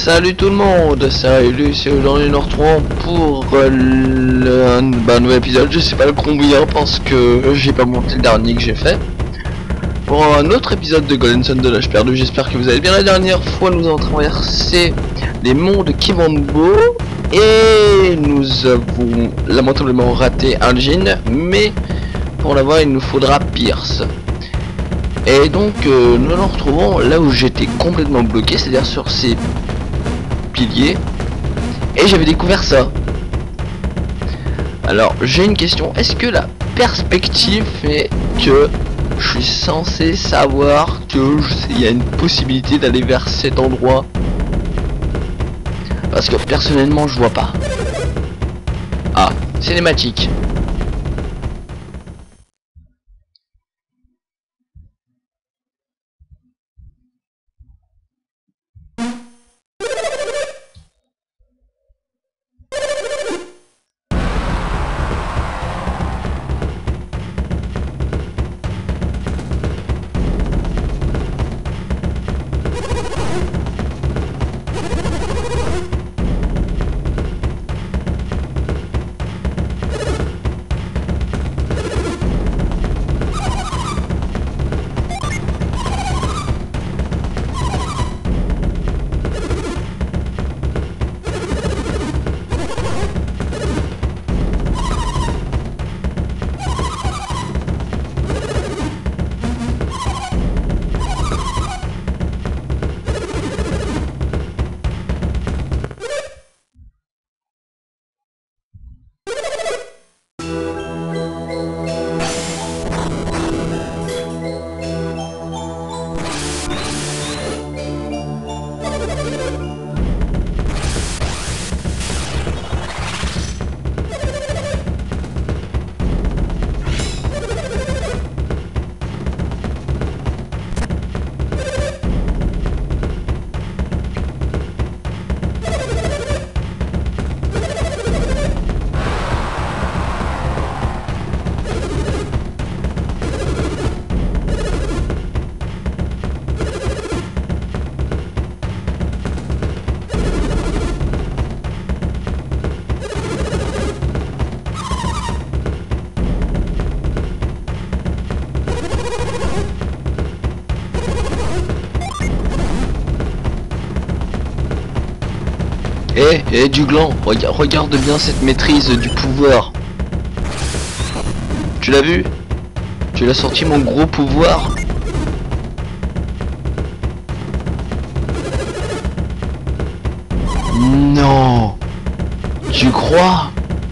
Salut tout le monde, salut, c'est aujourd'hui nous retrouvons pour un nouvel épisode, je sais pas le combien parce que j'ai pas monté le dernier que j'ai fait. Pour un autre épisode de Golden Sun de l'âge perdu, j'espère que vous allez bien. La dernière fois nous avons traversé les monts de Kivambo et nous avons lamentablement raté un djinn, mais pour l'avoir il nous faudra Pierce. Et donc nous nous retrouvons là où j'étais complètement bloqué, c'est-à-dire sur ces piliers, et j'avais découvert ça. Alors j'ai une question, est-ce que la perspective fait que je suis censé savoir que il y a une possibilité d'aller vers cet endroit? Parce que personnellement je vois pas. Ah, cinématique. Eh du gland, regarde bien cette maîtrise du pouvoir. Tu l'as vu? Tu l'as sorti mon gros pouvoir. Non. Tu crois?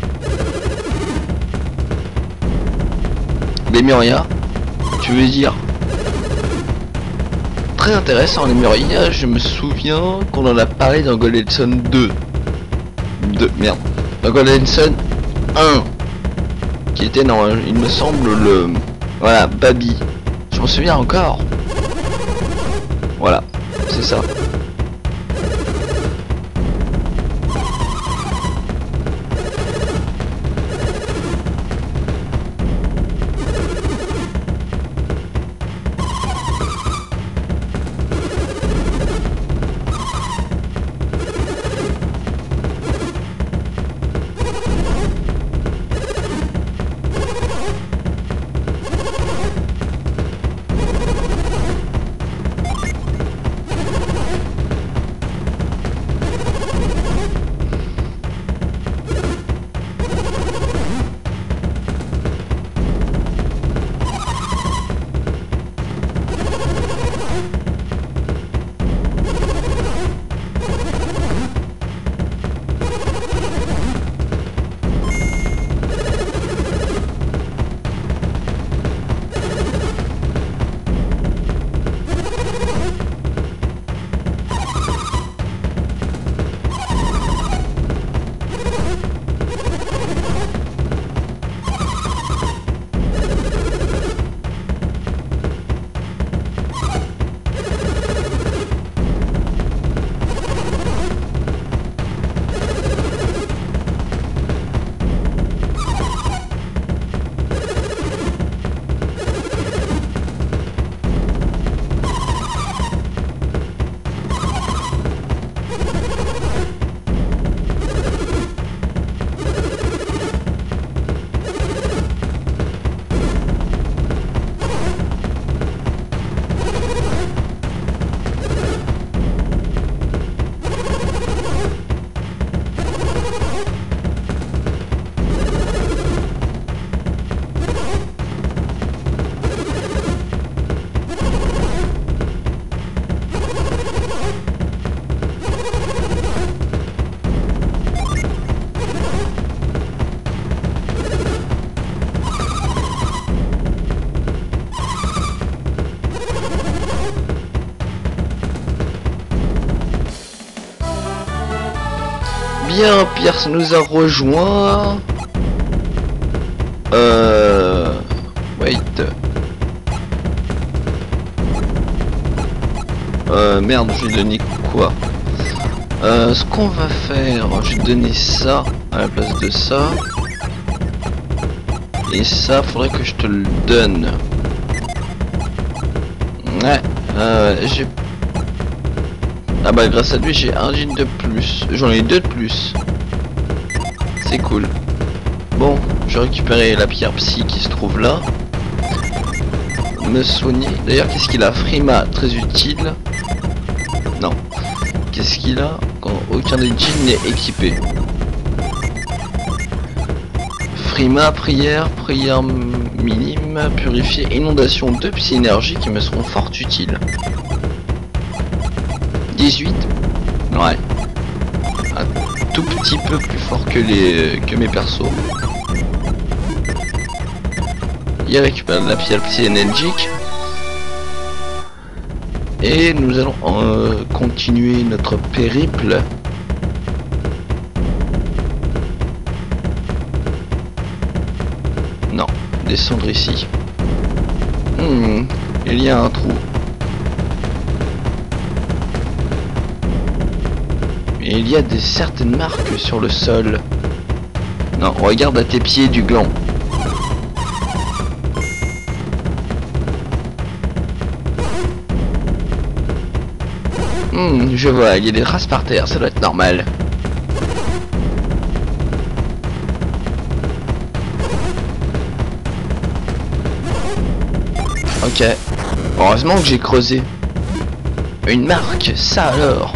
Lemuria, tu veux dire? Très intéressant Lemuria, je me souviens qu'on en a parlé dans Golden Sun 2. Merde. Dans Golden Sun 1. Qui était non, il me semble le... Voilà, Babi. Je m'en souviens encore. Voilà, c'est ça. bien, Pierce nous a rejoint. Wait. Merde, je vais donner quoi? Ce qu'on va faire, je vais donner ça à la place de ça. Et ça, faudrait que je te le donne. Ouais, j'ai... Ah bah grâce à lui j'ai un jean de plus. J'en ai deux de plus. C'est cool. Bon, je vais récupérer la pierre psy qui se trouve là. Me soigner. D'ailleurs, qu'est-ce qu'il a? Frima, très utile. Non. Qu'est-ce qu'il a quand aucun des jeans n'est équipé? Frima, prière minime, purifier, inondation, 2 psy-énergie qui me seront fort utiles. 18. Ouais. Un tout petit peu plus fort que mes persos. Il récupère la pierre psy-énergique. Et nous allons continuer notre périple. Non, descendre ici. Il y a un trou. Et il y a certaines marques sur le sol. Non, regarde à tes pieds du gland. Je vois, il y a des traces par terre, ça doit être normal. Ok. Heureusement que j'ai creusé. Une marque, ça alors.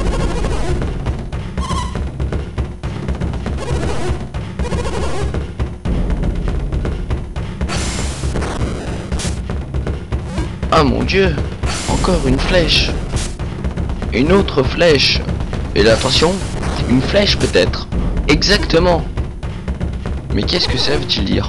Ah mon dieu, encore une flèche. Une autre flèche. Et là, attention, une flèche peut-être. Exactement. Mais qu'est-ce que ça veut-il dire?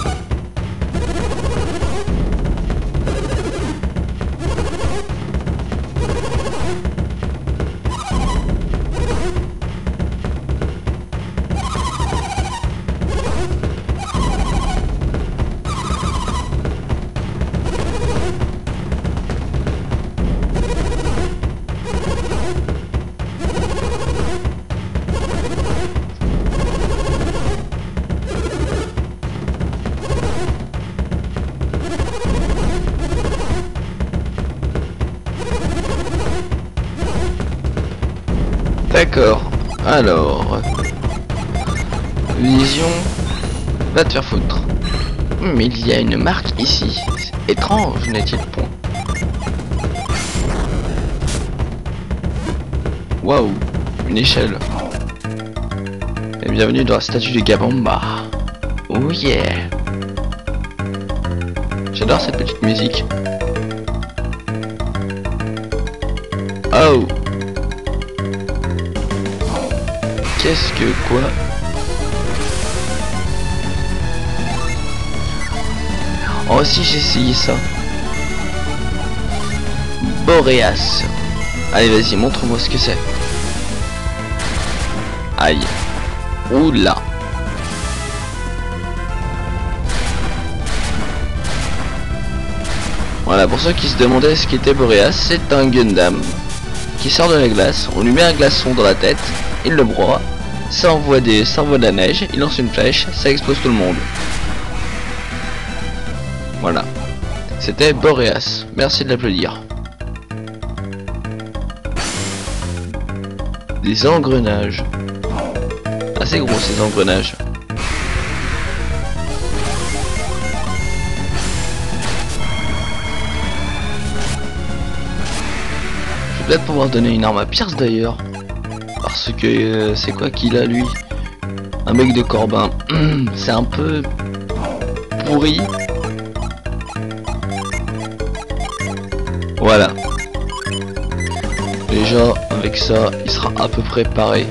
D'accord, alors... Vision... Va te faire foutre. Mais il y a une marque ici. Étrange, n'est-il point? Waouh, une échelle. Et bienvenue dans la statue de Gabamba. Oh yeah. J'adore cette petite musique. Oh. Qu'est-ce que quoi? Oh si, j'ai essayé ça. Boréas. Allez vas-y, montre-moi ce que c'est. Aïe. Oula. Voilà, pour ceux qui se demandaient ce qu'était Boréas, c'est un Gundam qui sort de la glace. On lui met un glaçon dans la tête, il le broie. Ça envoie de la neige, il lance une flèche, ça explose tout le monde. Voilà. C'était Boréas. Merci de l'applaudir. Des engrenages. Assez gros ces engrenages. Je vais peut-être pouvoir donner une arme à Pierce d'ailleurs. Parce que c'est quoi qu'il a lui? Un mec de Corbin. C'est un peu pourri. Voilà. Déjà avec ça il sera à peu près pareil.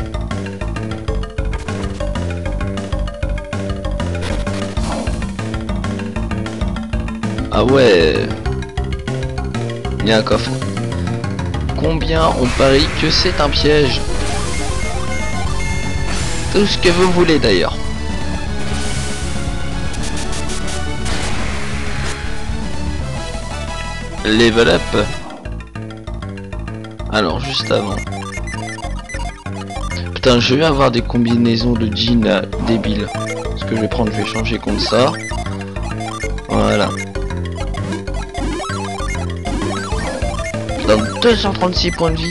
Ah ouais. Il y a un coffre. Combien on parie que c'est un piège? Tout ce que vous voulez d'ailleurs. Level up. Alors juste avant. Putain, je vais avoir des combinaisons de jeans débiles. Ce que je vais prendre, je vais changer contre ça. Voilà. Putain, 236 points de vie.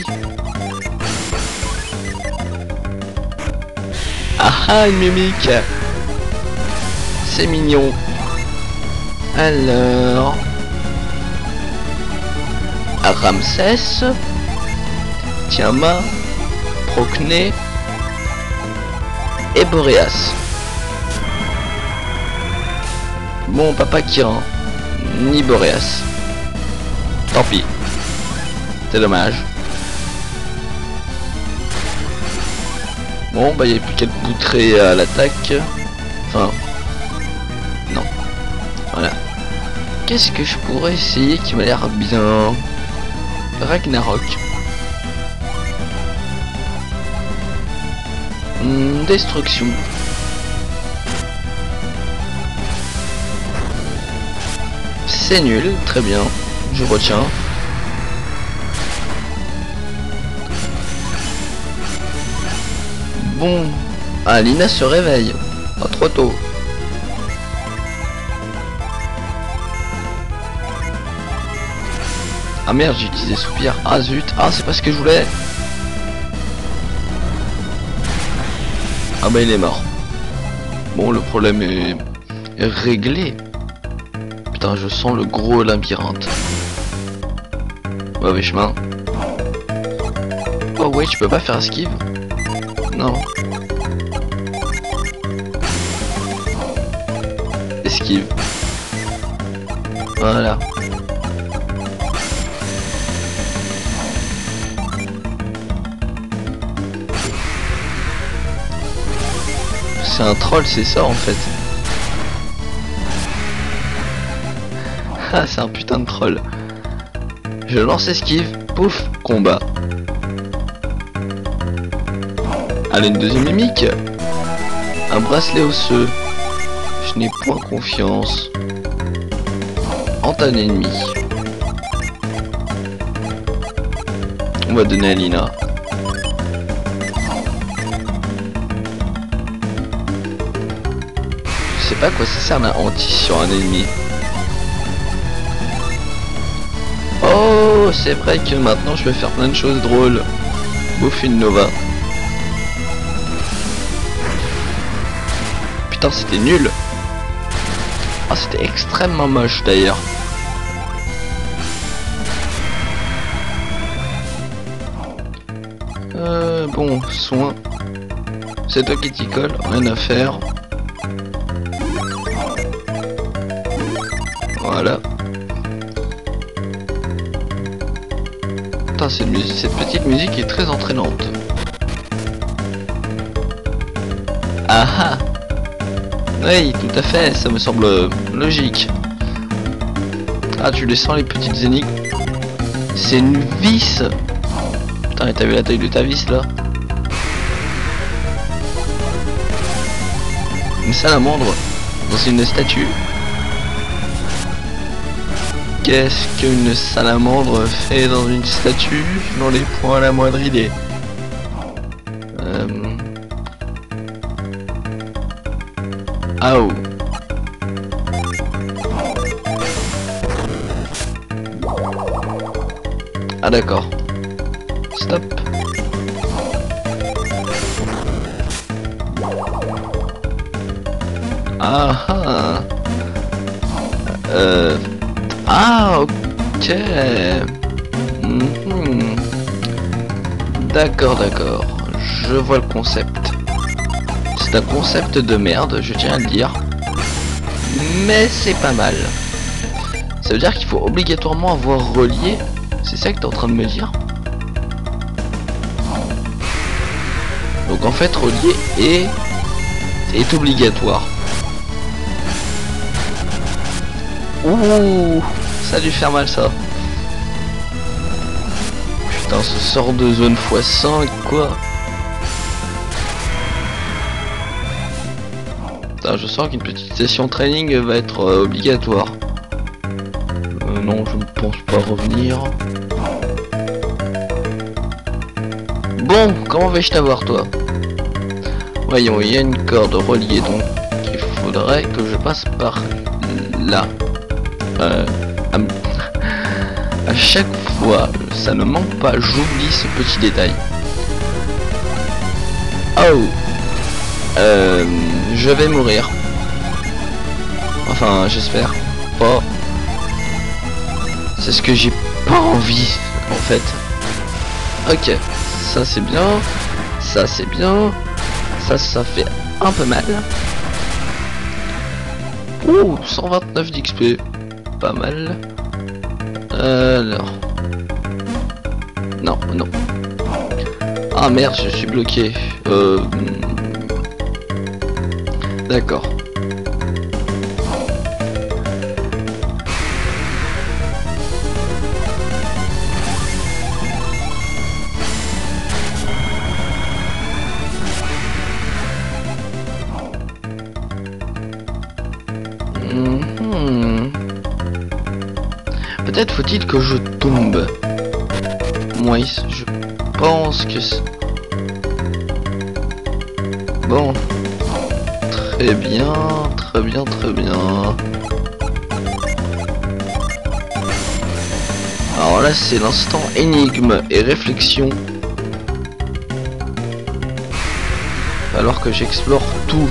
Ah ah, une mimique. C'est mignon. Alors... Ramsès, Tiamat, Procné et Boréas. Bon, papa Kiran, ni Boréas. Tant pis. C'est dommage. Bon, bah il n'y a plus qu'à le poutrer à l'attaque. Enfin... Non. Voilà. Qu'est-ce que je pourrais essayer qui m'a l'air bien? Ragnarok. Destruction. C'est nul, très bien. Je retiens. Bon. Ah, Lina se réveille. Pas trop tôt. Ah merde, j'ai utilisé soupir. Ah zut, ah c'est pas ce que je voulais. Ah bah il est mort. Bon, le problème est réglé. Putain, je sens le gros labyrinthe. Mauvais chemin. Oh ouais, tu peux pas faire esquive? Non. Esquive. Voilà. C'est un troll, c'est ça en fait. Ah, c'est un putain de troll. Je lance esquive, pouf, combat. Allez, une deuxième mimique. Un bracelet osseux. Je n'ai point confiance en ton ennemi. On va donner à Lina. Je sais pas à quoi ça sert la hantise sur un ennemi. Oh, c'est vrai que maintenant je peux faire plein de choses drôles. Bouffer une Nova. Putain, c'était nul. Ah, c'était extrêmement moche d'ailleurs. Bon, soin. C'est toi qui t'y colle, rien à faire. Voilà. Putain, cette petite musique est très entraînante. Ah ah. Oui, tout à fait, ça me semble logique. Ah, tu les sens les petites énigmes. C'est une vis. Putain, t'as vu la taille de ta vis là? Une salamandre dans une statue. Qu'est-ce qu'une salamandre fait dans une statue? Je n'en ai point la moindre idée. Ah oh. Ah d'accord. Stop. Ah ah. Ah ok. D'accord, d'accord. Je vois le concept. C'est un concept de merde, je tiens à le dire. Mais c'est pas mal. Ça veut dire qu'il faut obligatoirement avoir relié. C'est ça que t'es en train de me dire? Donc en fait relier est obligatoire. Ouh, ça a dû faire mal ça. Putain, ce sort de zone x5 quoi. Là, je sens qu'une petite session training va être obligatoire. Non, je ne pense pas revenir. Bon, comment vais-je t'avoir, toi? Voyons, il y a une corde reliée, donc il faudrait que je passe par là. À chaque fois, ça ne manque pas, j'oublie ce petit détail. Oh, je vais mourir. Enfin, j'espère pas. C'est ce que j'ai pas envie, en fait. Ok, ça c'est bien. Ça c'est bien. Ça fait un peu mal. Ouh, 129 d'XP. Pas mal. Alors. Non, non. Ah merde, je suis bloqué. D'accord. Peut-être faut-il que je tombe. Moi, je pense que c'est... Bon. Très bien, très bien, très bien. Alors là, c'est l'instant énigme et réflexion. Alors que j'explore tout.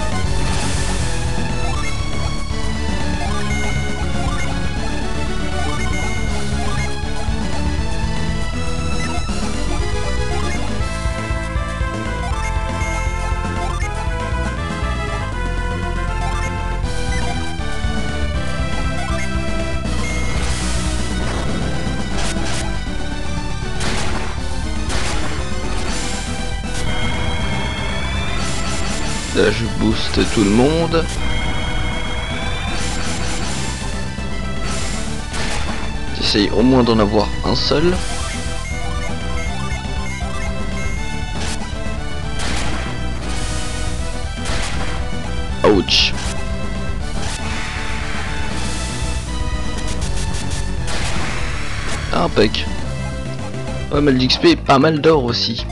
Là, je booste tout le monde. J'essaye au moins d'en avoir un seul. Ouch. Impec. Pas mal d'XP et pas mal d'or aussi.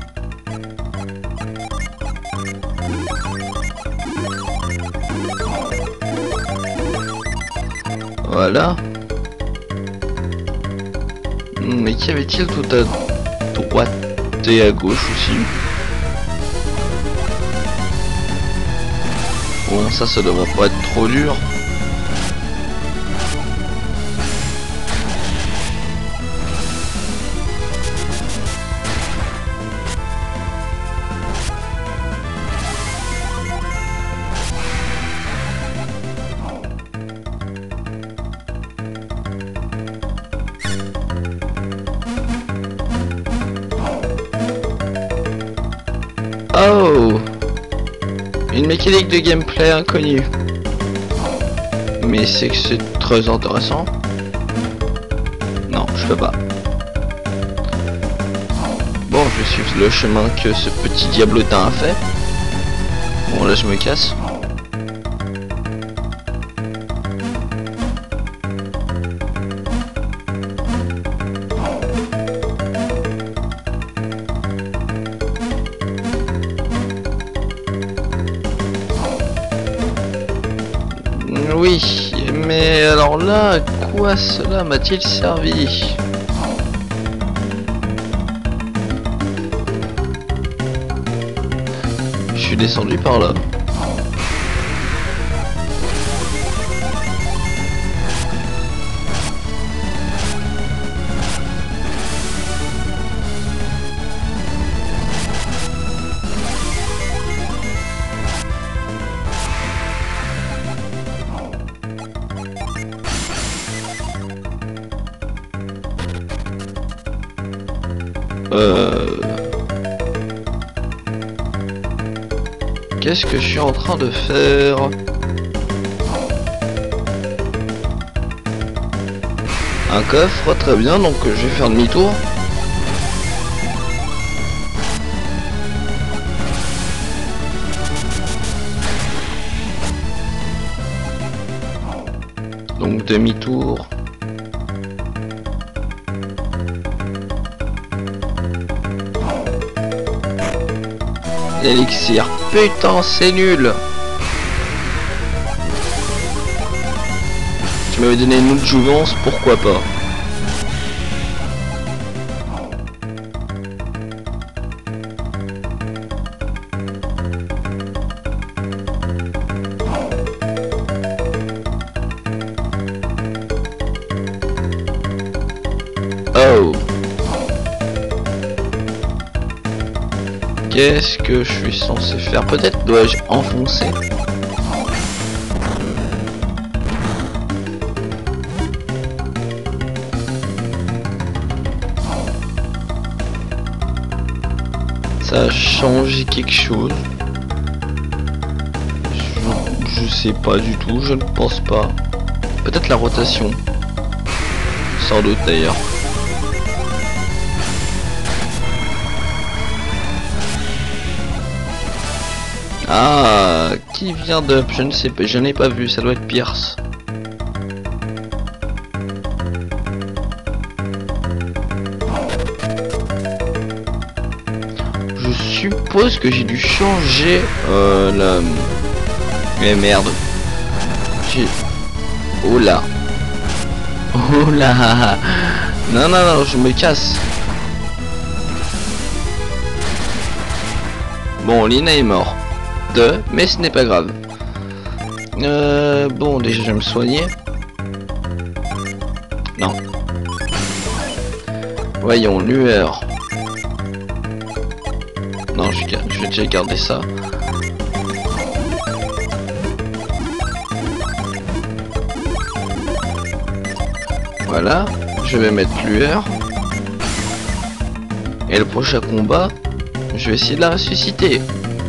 Voilà. Mais qu'y avait-il tout à droite et à gauche aussi? Bon, ça devrait pas être trop dur. Oh, une mécanique de gameplay inconnue. Mais c'est que c'est très intéressant. Non, je peux pas. Bon, je vais suivre le chemin que ce petit diablotin a fait. Bon, là je me casse. Oui, mais alors là, à quoi cela m'a-t-il servi? Je suis descendu par là. Qu'est-ce que je suis en train de faire? Un coffre, très bien, donc je vais faire demi-tour. demi-tour. L'élixir, putain c'est nul. Tu m'avais donné une autre jouvence, pourquoi pas. Oh. Qu'est-ce que je suis censé faire? Peut-être dois-je enfoncer? Ça a changé quelque chose? Je sais pas du tout, je ne pense pas. Peut-être la rotation. Sans doute d'ailleurs. Ah, qui vient d'up? Je ne sais pas, je n'ai pas vu, ça doit être Pierce. Je suppose que j'ai dû changer la... Mais merde. Oh là. Oh là. Non, non, non, je me casse. Bon, Lina est mort. Mais ce n'est pas grave. Bon, déjà je vais me soigner. Non. Voyons, lueur. Non, je vais déjà garder ça. Voilà, je vais mettre lueur. Et le prochain combat, je vais essayer de la ressusciter.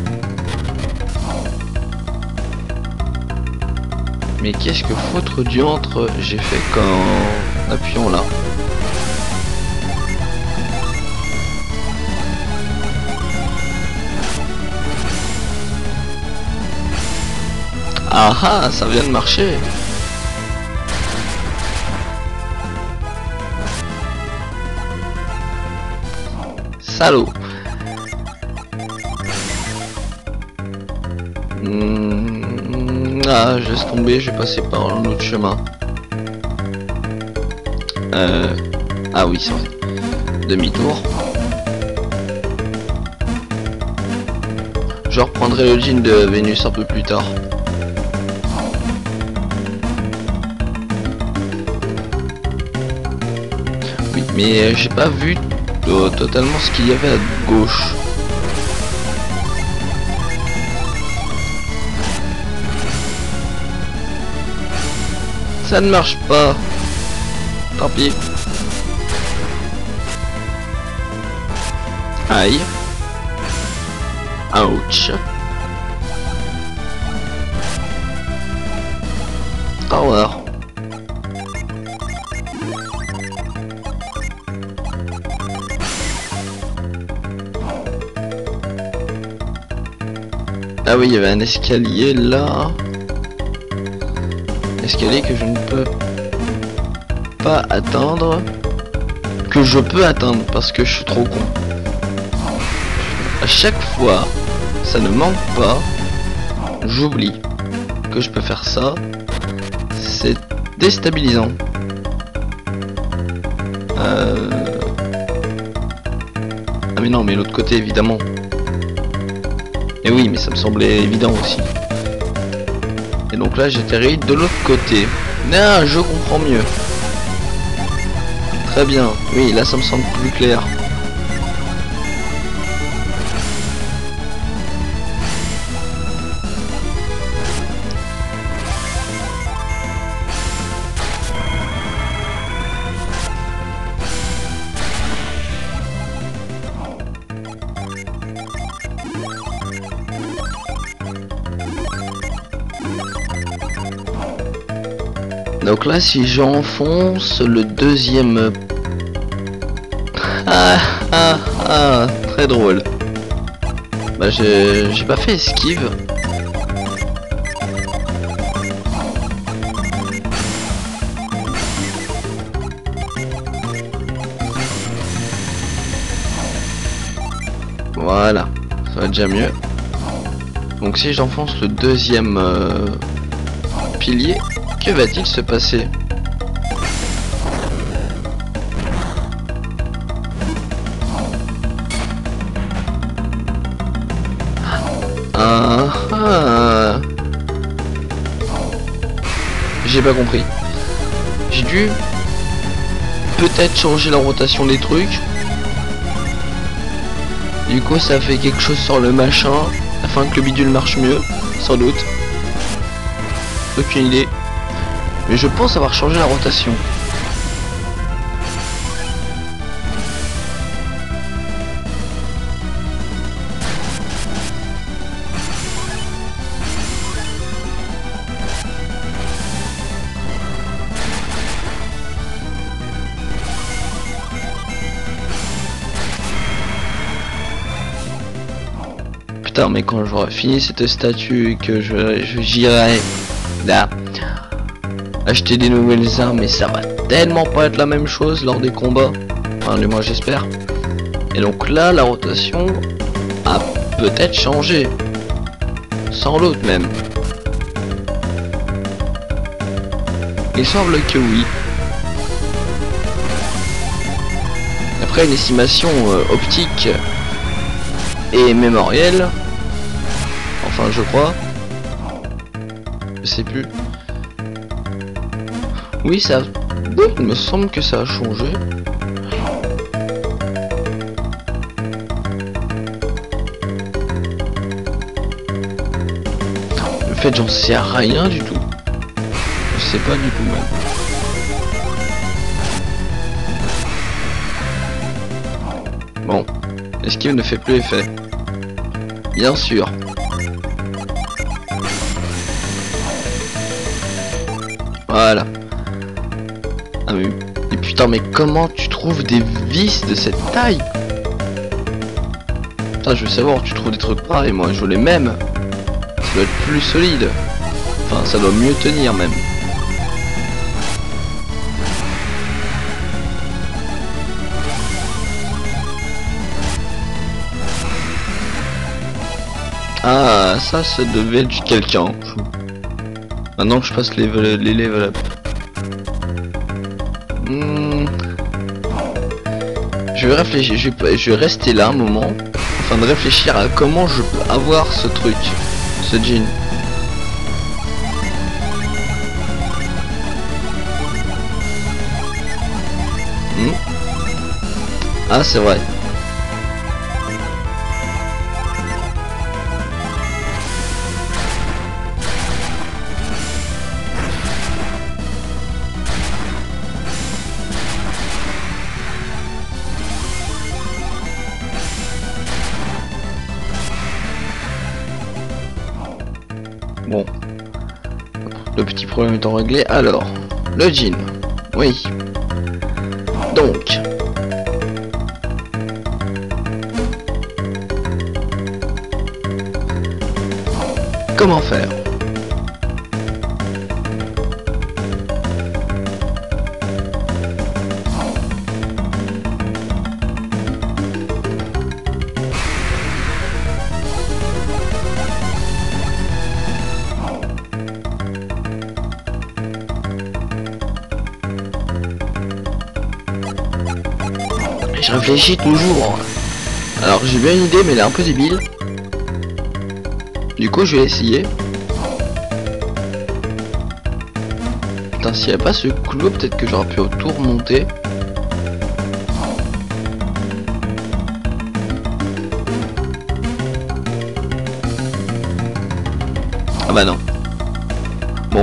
Mais qu'est-ce que foutre diantre j'ai fait qu'en appuyant là? Ah ah, ça vient de marcher. Salaud. Ah, je laisse tomber, je vais passer par un autre chemin. Ah oui, c'est vrai. Demi-tour. Je reprendrai le jean de Vénus un peu plus tard. Oui, mais j'ai pas vu totalement ce qu'il y avait à gauche. Ça ne marche pas. Tant pis. Aïe. Ouch. Au revoir. Ah oui, il y avait un escalier là. Escalier que je ne peux pas atteindre. Que je peux atteindre parce que je suis trop con. À chaque fois, ça ne manque pas. J'oublie que je peux faire ça. C'est déstabilisant. Ah mais non, mais l'autre côté évidemment. Et oui, mais ça me semblait évident aussi. Et donc là j'atterris de l'autre côté. Ah, je comprends mieux. Très bien. Oui, là ça me semble plus clair. Donc là, si j'enfonce le deuxième... très drôle. Bah j'ai pas fait esquive. Voilà, ça va déjà mieux. Donc si j'enfonce le deuxième pilier, que va-t-il se passer? J'ai pas compris. J'ai dû peut-être changer la rotation des trucs. Du coup ça fait quelque chose sur le machin afin que le bidule marche mieux, sans doute. Aucune idée. Mais je pense avoir changé la rotation. Putain, mais quand j'aurai fini cette statue, que j'irai là acheter des nouvelles armes, mais ça va tellement pas être la même chose lors des combats. Enfin, du moins j'espère. Et donc là, la rotation a peut-être changé. Sans doute même. Il semble que oui. Après une estimation optique et mémorielle, enfin je crois, je sais plus. Oui, ça, oui, il me semble que ça a changé. Le fait, j'en sais rien du tout. Je sais pas du tout même. Bon, l'esquive ne fait plus effet. Bien sûr. Voilà. Ah mais putain, mais comment tu trouves des vis de cette taille? Putain, je veux savoir où tu trouves des trucs pareils. Moi je veux les mêmes. Ça doit être plus solide. Enfin, ça doit mieux tenir même. Ah, ça devait être quelqu'un. Maintenant que je passe les level up. Je vais réfléchir, je vais rester là un moment, afin de réfléchir à comment je peux avoir ce truc, ce jean. Ah, c'est vrai. Bon, le petit problème étant réglé, alors, le jean, oui. Donc, comment faire? Je réfléchis toujours. Alors j'ai bien une idée, mais elle est un peu débile. Du coup je vais essayer. Putain, s'il n'y a pas ce clou, peut-être que j'aurais pu tout remonter. Ah bah non. Bon.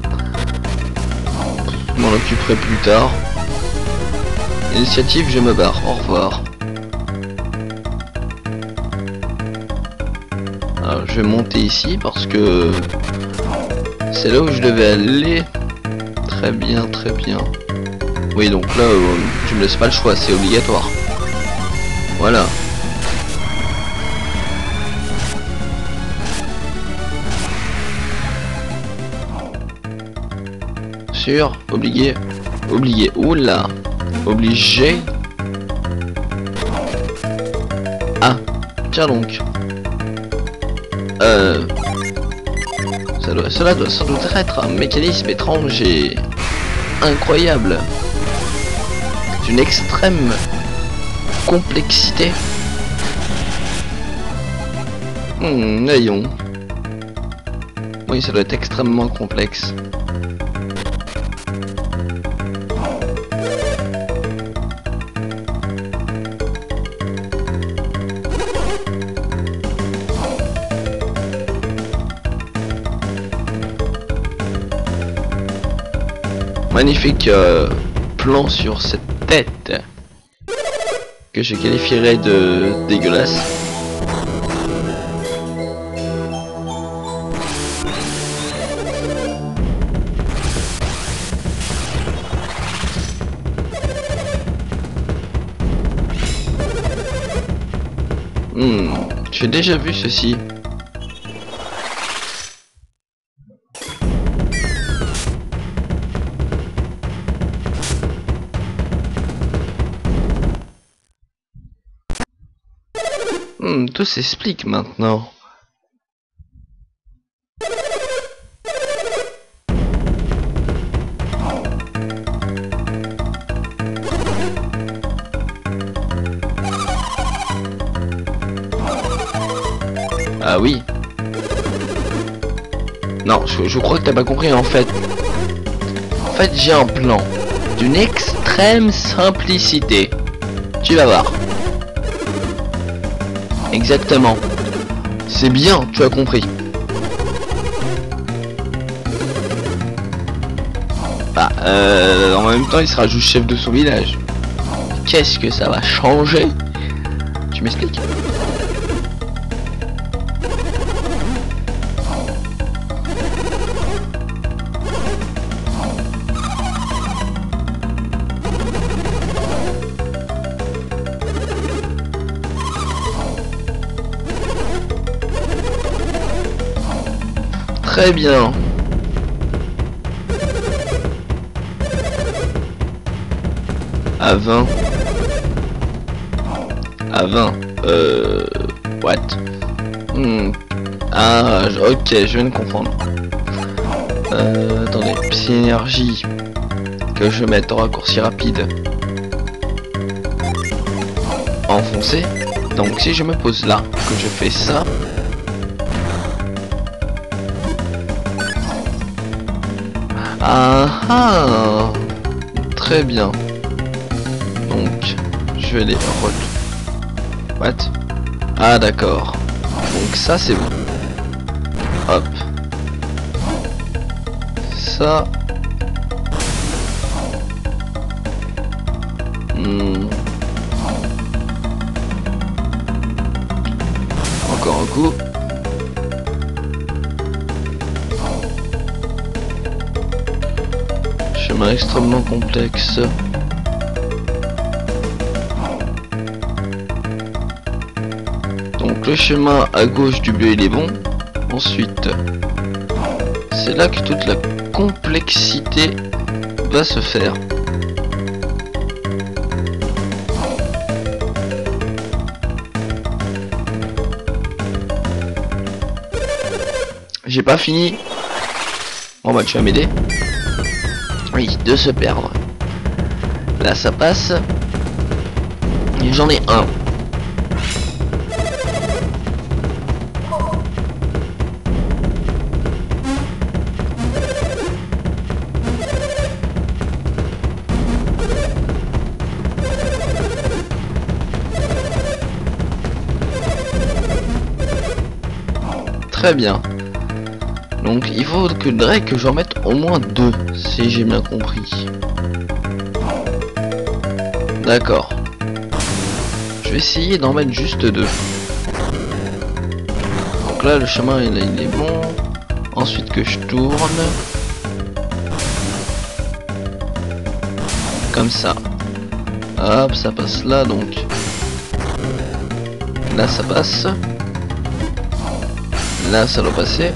Je m'en occuperai plus tard. Initiative, je me barre. Au revoir. Alors, je vais monter ici parce que c'est là où je devais aller. Très bien, très bien. Oui, donc là, je me laisse pas le choix, c'est obligatoire. Voilà. Sûr, obligé. Obligé. Oula. Obligé. Ah. Tiens donc. Cela doit sans doute être un mécanisme étrange et incroyable. D'une extrême complexité. Voyons. Oui, ça doit être extrêmement complexe. Magnifique plan sur cette tête que je qualifierais de dégueulasse. J'ai déjà vu ceci. Tout s'explique maintenant. Ah oui. Non, je crois que t'as pas compris en fait. En fait, j'ai un plan d'une extrême simplicité. Tu vas voir. Exactement. C'est bien, tu as compris. Bah, en même temps, il sera juste chef de son village. Qu'est-ce que ça va changer? Tu m'expliques? Très bien. À 20. À 20. What? Ah, ok, je viens de comprendre. Attendez, psy énergie. Que je mette en raccourci rapide. Enfoncer. Donc si je me pose là, que je fais ça. Ah ah, très bien. Donc, je vais les What? Ah d'accord. Donc ça c'est bon. Hop. Ça. Encore un coup. Chemin extrêmement complexe. Donc le chemin à gauche du bleu il est bon. Ensuite, c'est là que toute la complexité va se faire. J'ai pas fini. Bon bah tu vas m'aider. Oui, de se perdre. Là ça passe. Et j'en ai un. Très bien. Donc il faudrait que j'en mette au moins 2, si j'ai bien compris. D'accord. Je vais essayer d'en mettre juste 2. Donc là le chemin il est bon. Ensuite que je tourne. Comme ça. Hop, ça passe là donc. Là ça passe. Là ça doit passer.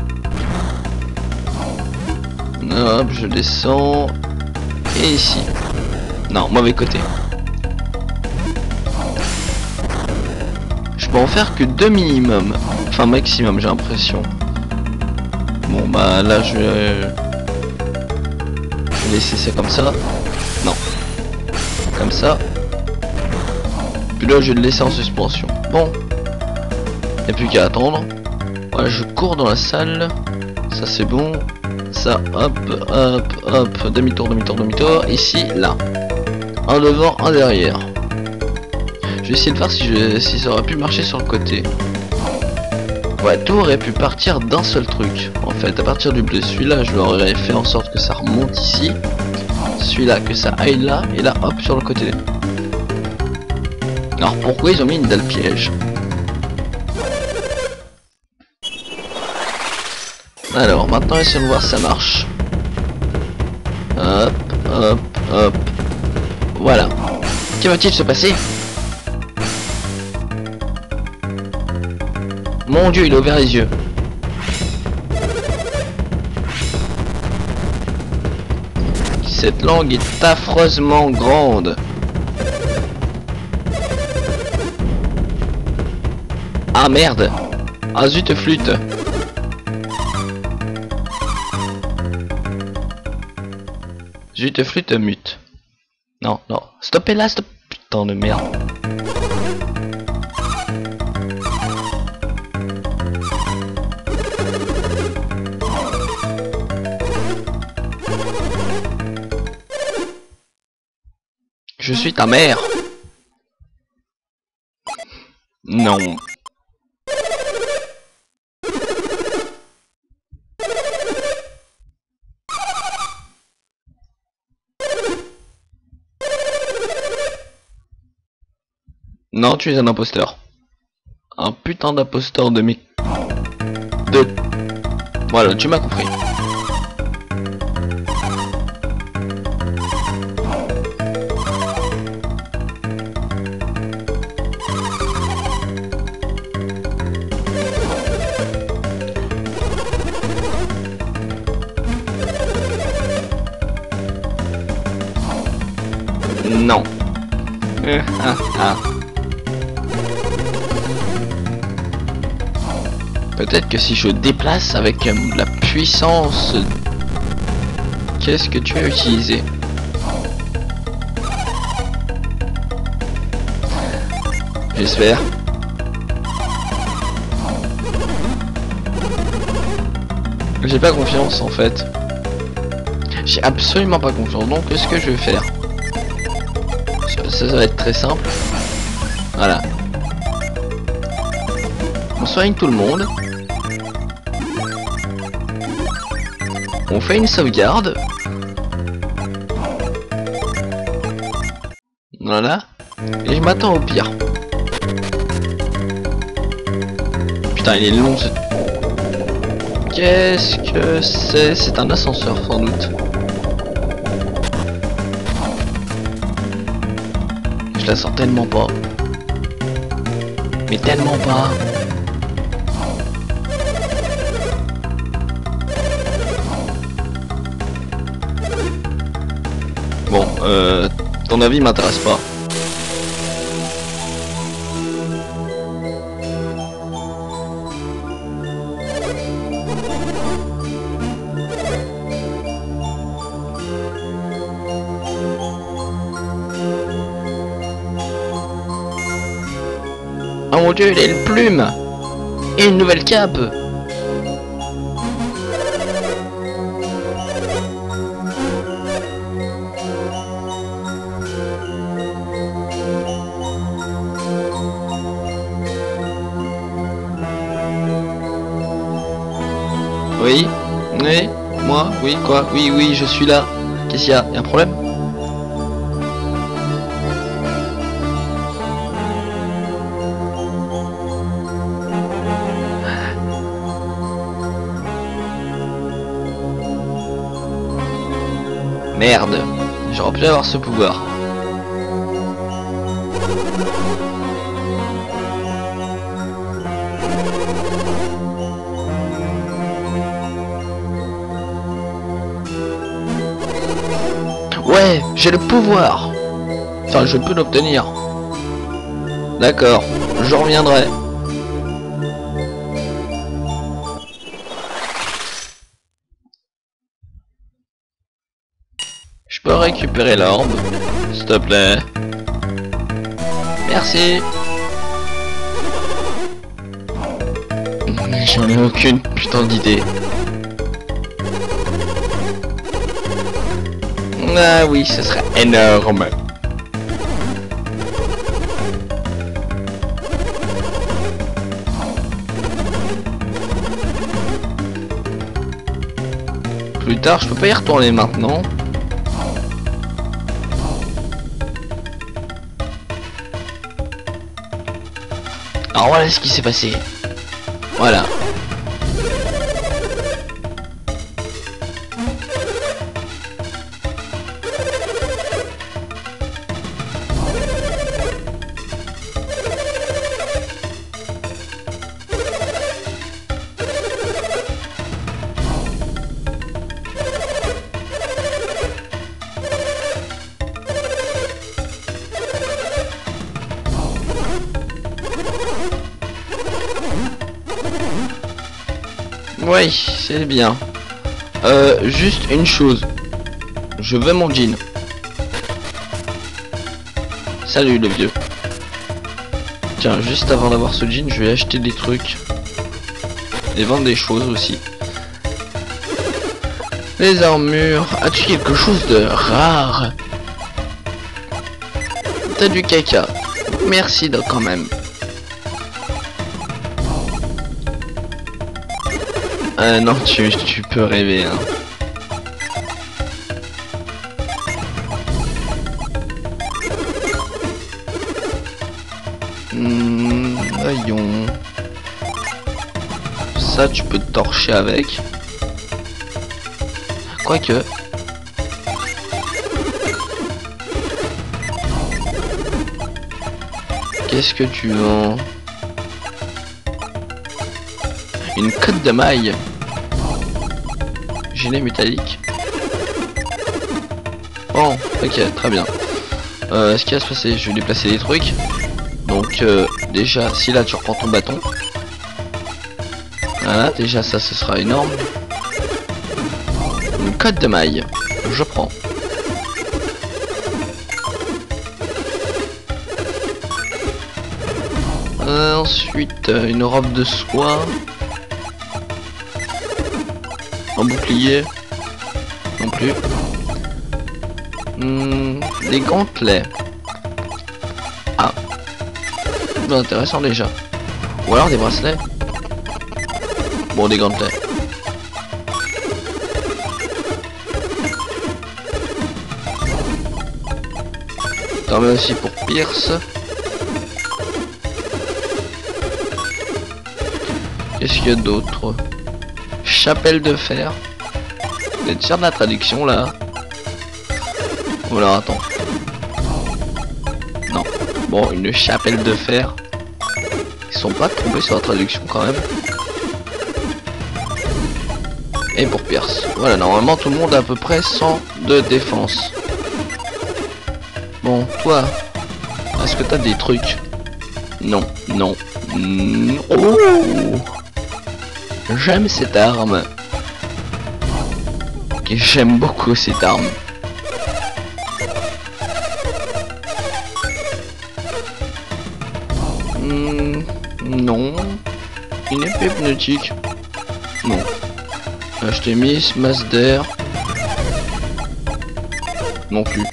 Hop, je descends. Et ici. Non, mauvais côté. Je peux en faire que 2 minimum. Enfin maximum j'ai l'impression. Bon bah là je vais laisser ça comme ça. Non. Comme ça. Puis là je vais le laisser en suspension. Bon. Il n'y a plus qu'à attendre. Voilà, je cours dans la salle. Ça c'est bon. Ça, hop, hop, hop. Demi-tour, demi-tour, demi-tour. Ici, là. Un devant, un derrière. Je vais essayer de voir si ça aurait pu marcher sur le côté. Ouais, tout aurait pu partir d'un seul truc. En fait, à partir du bleu, celui-là, je l'aurais fait en sorte que ça remonte ici. Celui-là, que ça aille là. Et là, hop, sur le côté. Alors, pourquoi ils ont mis une dalle piège? Alors, maintenant, essayons de voir si ça marche. Hop, hop, hop. Voilà. Que va-t-il se passer? Mon Dieu, il a ouvert les yeux. Cette langue est affreusement grande. Ah merde. Ah zut flûte. Zut flûte mute. Non, non. Stoppez là, stop. Putain de merde. Je suis ta mère. Non. Non, tu es un imposteur. Un putain d'imposteur de mes... Voilà, tu m'as compris. Non. Peut-être que si je déplace avec la puissance... Qu'est-ce que tu as utilisé? J'espère. J'ai pas confiance en fait. J'ai absolument pas confiance. Donc qu'est-ce que je vais faire? Ça va être très simple. Voilà. On soigne tout le monde. On fait une sauvegarde. Voilà. Et je m'attends au pire. Putain, il est long ce... Qu'est-ce que c'est? C'est un ascenseur sans doute. Je la sens tellement pas. Mais tellement pas. Bon, ton avis m'intéresse pas. Oh mon dieu, il a une plume et une nouvelle cape. Oui, oui, moi, oui, quoi, oui, oui, je suis là. Qu'est-ce qu'il y a? Y a un problème? Merde, j'aurais pu avoir ce pouvoir. Ouais, j'ai le pouvoir. Enfin, je peux l'obtenir. D'accord, je reviendrai. peux récupérer l'orbe, s'il te plaît? Merci. J'en ai aucune putain d'idée. Ah oui, ce serait énorme. Plus tard, je peux pas y retourner maintenant. Alors voilà ce qui s'est passé. Voilà. Oui, c'est bien. Juste une chose. Je veux mon jean. Salut le vieux. Tiens, juste avant d'avoir ce jean, je vais acheter des trucs. Et vendre des choses aussi. Les armures. As-tu quelque chose de rare? T'as du caca. Merci donc quand même. Non, tu peux rêver, hein. Voyons. Ça, tu peux te torcher avec. Quoique. Qu'est-ce que tu vends? Une cotte de maille. Gilet métallique. Bon, ok, très bien. Ce qui va se passer, je vais déplacer des trucs. Donc déjà, si là tu reprends ton bâton. Voilà, déjà ça, ce sera énorme. Une cotte de maille. Je prends. Ensuite, une robe de soie. Un bouclier. Non plus. Des gantelets. Ah. Intéressant déjà. Ou alors des bracelets. Bon, des gantelets. T'en mets aussi pour Pierce. Qu'est-ce qu'il y a d'autre? Chapelle de fer. Vous êtes sûr de la traduction là? Ou alors attends. Non. Bon, une chapelle de fer. Ils sont pas trompés sur la traduction quand même. Et pour Pierce. Voilà, normalement tout le monde a à peu près 100 de défense. Bon, toi, est-ce que t'as des trucs? Non, non. Oh, j'aime cette arme. Ok, j'aime beaucoup cette arme. Non. Une épée pneumatique. Non. Acheter Miss, masse d'air. Non plus.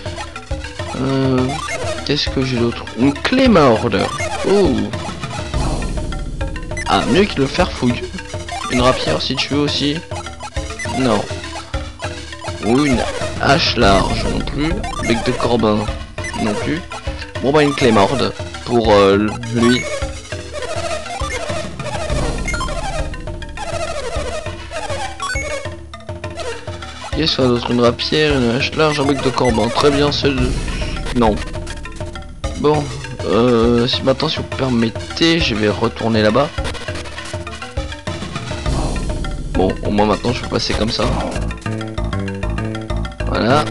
Qu'est-ce que j'ai d'autre? Une clé morte. Oh. Ah, mieux que le fer fouille. Une rapière si tu veux aussi. Non. Ou une hache large non plus. Bec de corbin non plus. Bon bah une clé morte pour lui. Qu'est-ce qu'il y a d'autre? Une rapière, une hache large, un bec de corbin. Très bien, c'est le... Non. Bon, si maintenant si vous permettez, je vais retourner là-bas. Bon, au moins maintenant je peux passer comme ça. Voilà.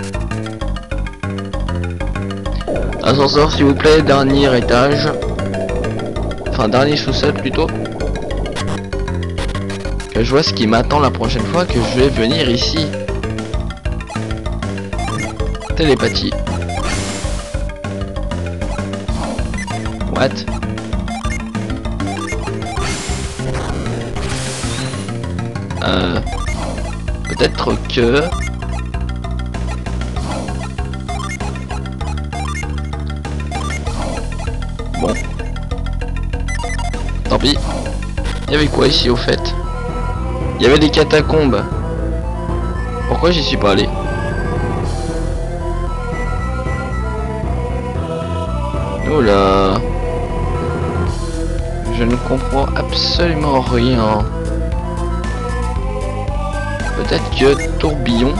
Ascenseur s'il vous plaît, dernier étage. Enfin, dernier sous-sol plutôt. Que je vois ce qui m'attend la prochaine fois que je vais venir ici. télépathie. What? Peut-être que... Bon. Tant pis. Il y avait quoi ici au fait? Il y avait des catacombes. Pourquoi j'y suis pas allé? Oula. Je ne comprends absolument rien. Peut-être que tourbillon.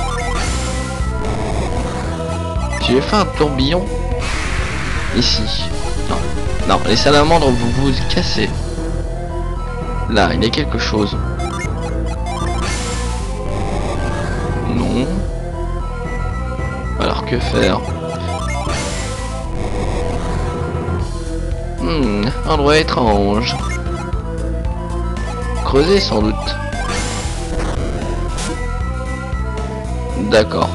J'ai fait un tourbillon ici. Non, non, les salamandres, vous cassez. Là, il y a quelque chose. Non. Alors que faire? Endroit étrange. Creuser sans doute. D'accord.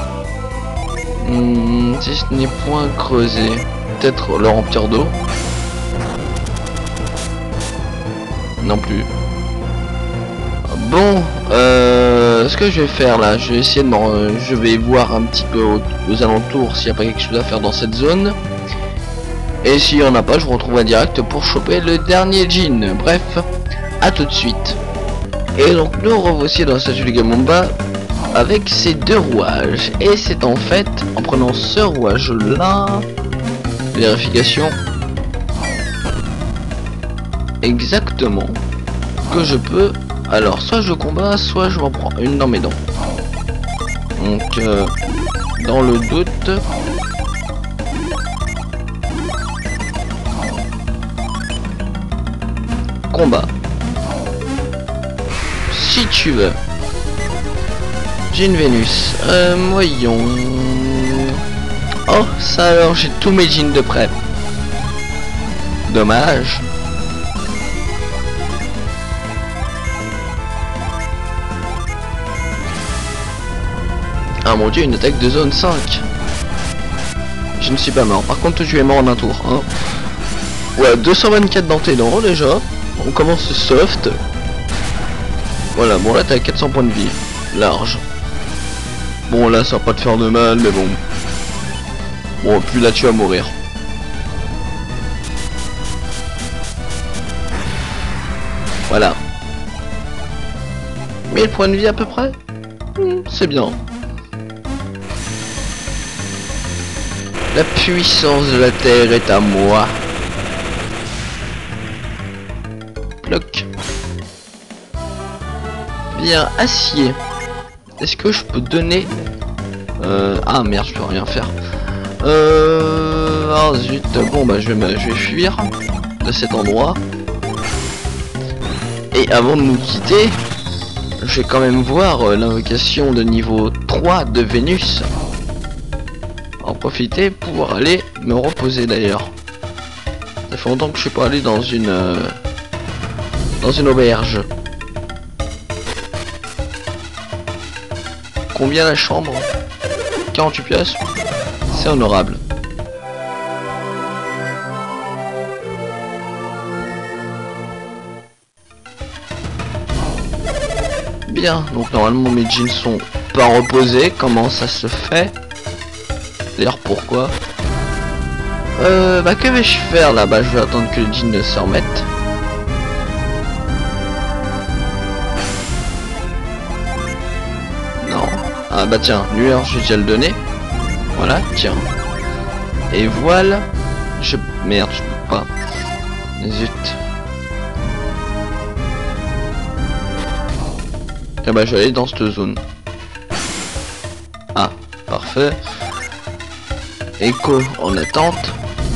Si ce n'est point creusé, peut-être le remplir d'eau. Non plus. Bon, ce que je vais faire là, je vais essayer de je vais voir un petit peu aux alentours s'il n'y a pas quelque chose à faire dans cette zone. Et s'il n'y en a pas, je vous retrouve en direct pour choper le dernier jean. Bref, à tout de suite. Et donc nous revoici dans cette Statue Gamamba avec ces deux rouages. Et c'est en fait en prenant ce rouage là, vérification, exactement, que je peux, alors soit je combats, soit je m'en prends une dans mes dents. Donc dans le doute, combat si tu veux. J'ai une Vénus, voyons. Oh ça alors, j'ai tous mes jeans de près. Dommage. Ah mon dieu, une attaque de zone 5. Je ne suis pas mort. Par contre, tu es mort en un tour. Hein. Ouais, 224 dans tes dents déjà. On commence soft. Voilà, bon là t'as 400 points de vie. Large. Bon là ça va pas te faire de mal, mais bon. Bon, puis là tu vas mourir. Voilà. 1000 points de vie à peu près. C'est bien. La puissance de la terre est à moi. Bloc. Bien, acier. Est-ce que je peux donner... Ah merde, je peux rien faire. Ah zut. Bon bah je vais fuir de cet endroit. Et avant de nous quitter, je vais quand même voir l'invocation de niveau 3 de Vénus. En profiter pour aller me reposer d'ailleurs. Ça fait longtemps que je suis pas allé dans une auberge. Combien la chambre? 48 pièces. C'est honorable. Bien, donc normalement mes jeans sont pas reposés. Comment ça se fait? D'ailleurs pourquoi? Bah que vais-je faire là? Bah je vais attendre que les jeans se remettent. Non. Ah bah tiens, lueur je vais déjà le donner. Voilà, tiens. Et voilà. Merde, je peux pas. Zut. Et bah je vais aller dans cette zone. Ah, parfait. Écho en attente.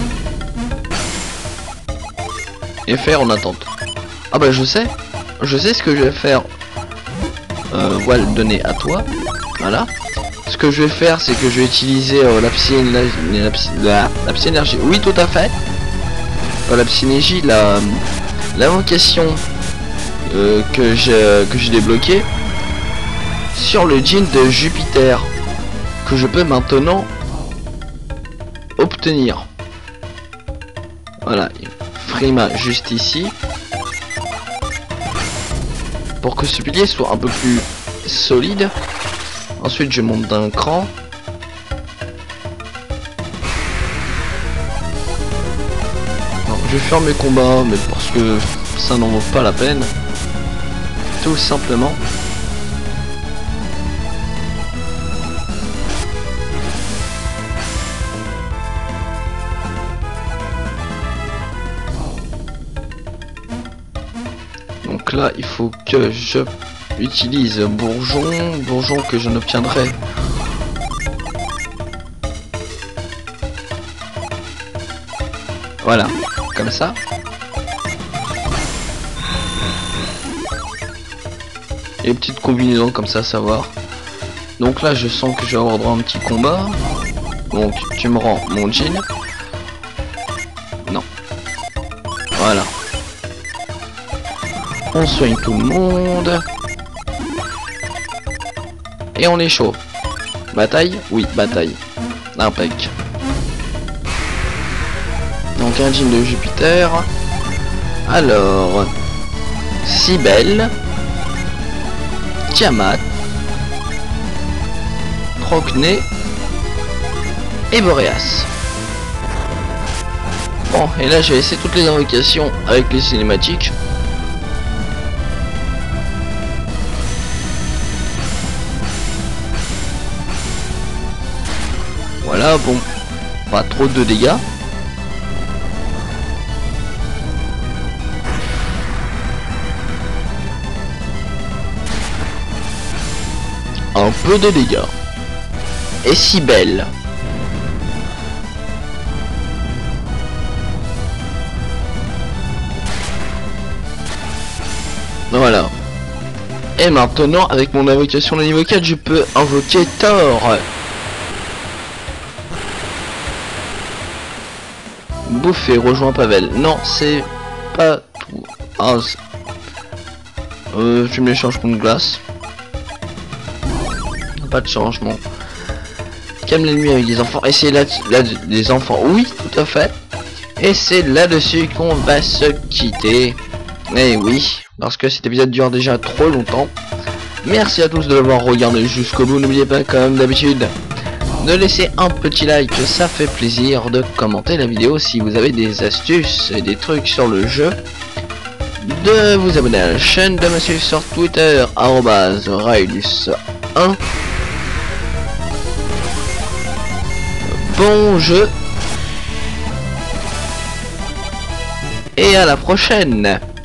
Et faire en attente. Ah bah je sais ce que je vais faire. Voilà, le donner à toi. Voilà. Ce que je vais faire, c'est que je vais utiliser la psyénergie. Oui, tout à fait. La psyénergie, l'invocation que j'ai débloqué sur le jean de Jupiter. que je peux maintenant obtenir. Voilà, Frima juste ici. Pour que ce pilier soit un peu plus solide. Ensuite je monte d'un cran. Alors, je vais faire mes combats, mais parce que ça n'en vaut pas la peine. Tout simplement. Donc là, il faut que je utilise bourgeon que je n'obtiendrai. Voilà, comme ça. Et petite combinaison comme ça, savoir. Donc là, je sens que je vais avoir droit à un petit combat. Donc, tu me rends mon jean. Non. Voilà. On soigne tout le monde. Et on est chaud. Bataille? Oui, bataille. Impec. Donc un jean de Jupiter. Alors, Cybèle, Tiamat, Procné et Boréas. Bon, et là j'ai laissé toutes les invocations avec les cinématiques. Voilà, bon, pas trop de dégâts. Un peu de dégâts. Et Cybèle. Voilà. Et maintenant, avec mon invocation de niveau 4, je peux invoquer Thor. Bouffer, rejoint Pavel. Non, c'est pas tout. Ah, tu me l'échanges contre glace. Pas de changement. Calme l'ennemi avec des enfants. Et c'est là des enfants. Oui, tout à fait. Et c'est là-dessus qu'on va se quitter. Et oui, parce que cet épisode dure déjà trop longtemps. Merci à tous de l'avoir regardé jusqu'au bout. N'oubliez pas, comme d'habitude, de laisser un petit like, ça fait plaisir. De commenter la vidéo si vous avez des astuces et des trucs sur le jeu. De vous abonner à la chaîne, de me suivre sur Twitter, @railus1. Bon jeu. Et à la prochaine.